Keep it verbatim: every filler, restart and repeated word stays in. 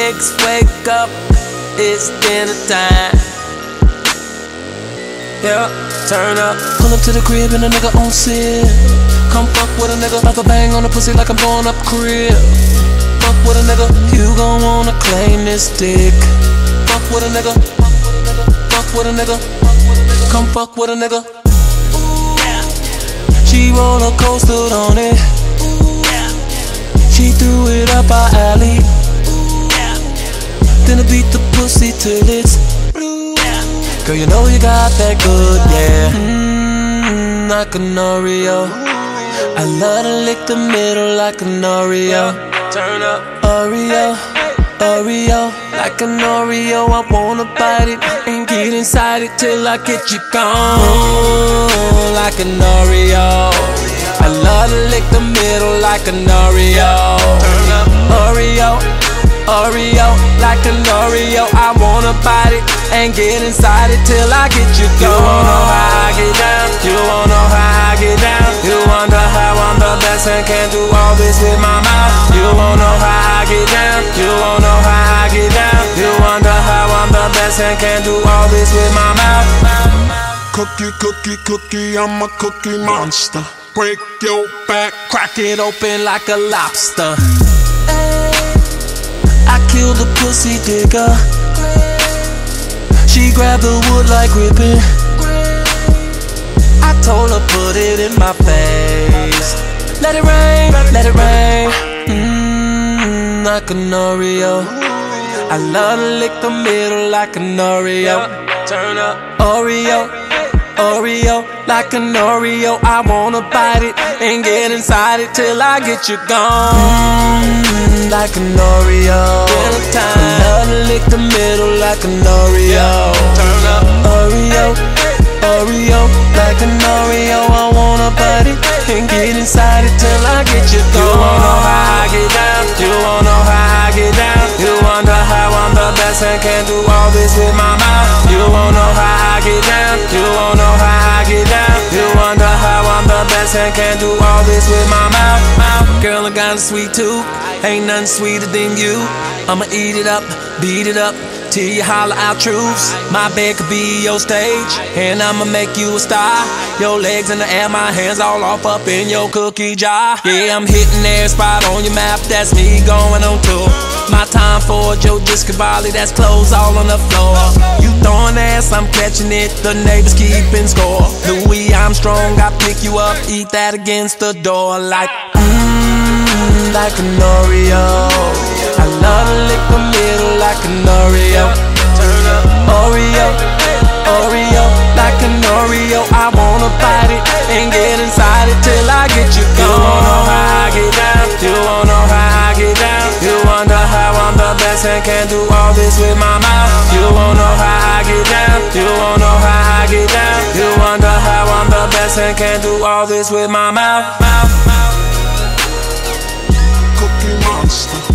niggas wake up, it's dinner time. Yeah, turn up. Pull up to the crib and a nigga on sit. Come fuck with a nigga, like a bang on the pussy like I'm blowing up crib. Fuck with a nigga, you gon' wanna claim this dick. Fuck with a nigga, fuck with a nigga, come fuck with a nigga. She roller coastered on it. She threw it up our alley. Then I beat the pussy till it's blue. Girl, you know you got that good, yeah. Mmm, like an Oreo. I love to lick the middle like an Oreo. Turn up, Oreo, Oreo, like an Oreo. I wanna bite it and get inside it till I get you gone. Like an Oreo. I love to lick the middle like an Oreo. Turn up, Oreo, Oreo, like an Oreo. I wanna bite it and get inside it till I get you gone. You wanna know how I get down? You wanna know how I get down? You wonder how I'm the best and can do all this with my mouth. You wanna know how I get down? You wanna know how I get down? You wonder how I'm the best and can do all this with my mouth. Cookie, cookie, cookie, I'm a cookie monster. Break your back, crack it open like a lobster. I killed the pussy digger. She grabbed the wood like ripping. I told her put it in my face. Let it rain, let it rain. Mmm, like an Oreo. I love to lick the middle like an Oreo. Turn up, Oreo, Oreo, like an Oreo. I wanna bite it and get inside it till I get you gone. Mmm, like an Oreo. Dinner time. I love to lick the middle like an Oreo. Turn up, Oreo, Oreo, like an Oreo. I wanna bite it and get inside it till I get you gone. You wanna know how I get down? You wanna know how I get down? You wonder how I'm the best and can do all this with my mouth. You wanna know how I get down? You wanna know how I get down? You wonder how I'm the best and can do all this with my mouth. Girl, I got a sweet tooth, ain't nothing sweeter than you. I'ma eat it up, beat it up, till you holler out truths. My bed could be your stage, and I'ma make you a star. Your legs in the air, my hands all off up in your cookie jar. Yeah, I'm hitting every spot on your map, that's me going on tour. My time for Joe Discavali, that's clothes all on the floor. You throwing ass, I'm catching it, the neighbors keeping score. Louis Armstrong, I pick you up, eat that against the door like mmm, like an Oreo. I love to lick the middle like an Oreo. Turn up, Oreo, Oreo, like an Oreo. I wanna bite it and get inside it till I get you gone. You wanna know how I get down? You wanna know how I get down? You wonder how I'm the best and can do all this with my mouth. You wanna know how I get down? You wanna know how I get down? You wonder how I'm the best and can do all this with my mouth. Cookie monster.